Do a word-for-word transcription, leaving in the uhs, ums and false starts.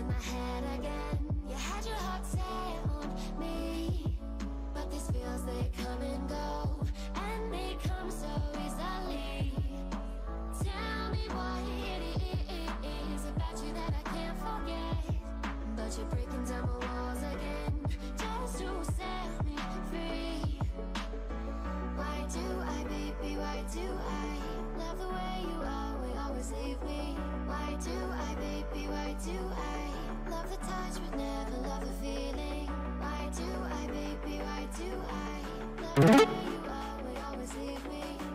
in my head again. You had your heart set on me, but these feels, they come and go, and they come so easily. Tell me what it is about you that I can't forget, but you're breaking down my walls again, just to set me free. Why do I, baby, why do I love the way you are, we always leave me? Why do I, baby, why do I love the touch but never love the feeling? Why do I, baby, why do I love the way you are, we always leave me?